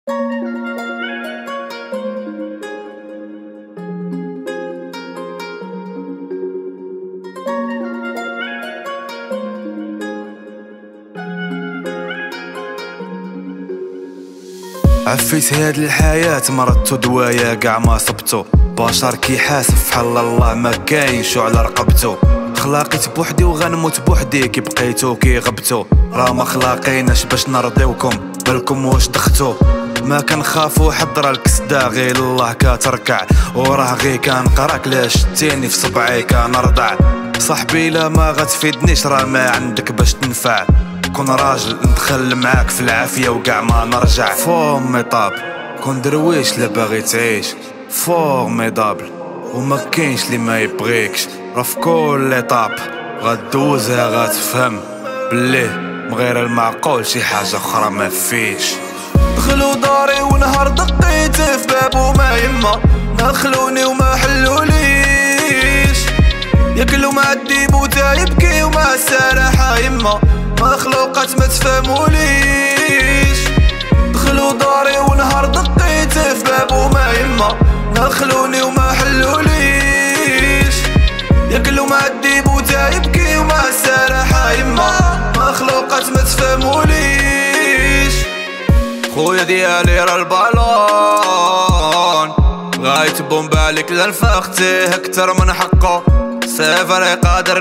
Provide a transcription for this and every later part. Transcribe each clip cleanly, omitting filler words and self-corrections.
عفيت هاد الحياة مرضتو دوايا قاع ما صبتو، بشر كيحاسب فحال الله ما كاينشو على رقبتو. خلاقيت بوحدي وغنموت بوحدي كي بقيتو كي غبتو، راه ما خلاقيناش باش نرضيوكم بالكم واش دختو. ما كنخافو حضر الكسدا غير الله كتركع، وراه غي كنقراك لا شتيني في صبعي كنرضع. صاحبي لا ما غتفيدنيش راه ما عندك باش تنفع، كون راجل ندخل معاك في العافية وقع ما نرجع. فورميدابل كون درويش لا باغي تعيش، فورميدابل وما كاينش لي ما يبغيكش، راه في كل ايطاب غدوزها غتفهم بليه من غير المعقول شي حاجة اخرى ما فيش. دخلوا داري ونهار دقيت في بابو ما يما، دخلوني وما حلوليش، ياكلوا مع الديب وتا يبكي ومع السراحة يما، مخلوقات ما تفهموليش. دخلوا داري ونهار دقيت في بابو ما يما، دخلوني وما حلوليش، ياكلوا مع الديب وتا يبكي ومع السراحة يما، مخلوقات ما تفهموليش. خويا ديالي راه البالون غايت بومب عليك لنفختيه اكتر من حقه، سافر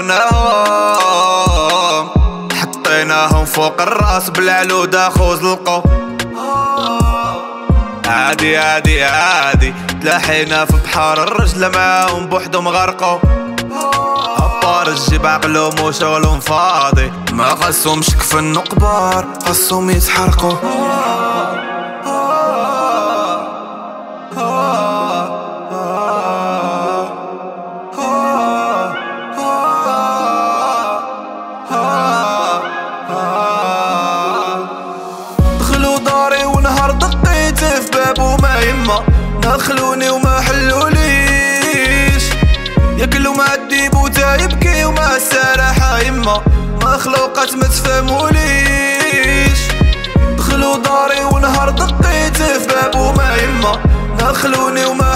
قادرناهم حطيناهم فوق الراس بالعلودة خوز لقو. عادي عادي عادي تلاحينا في بحار الرجل معاهم بوحدهم غرقو، ابار الجيب عقلهم وشغلهم فاضي، ما خصهمش كفنو كبار خصهم يتحرقو. دخلوني وما حلوليش، ياكلوا مع الديب وتا يبكي ومع السراحة يما، مخلوقات ما تفهموليش. دخلوا داري ونهار دقيت في بابو ما يما، دخلوني وما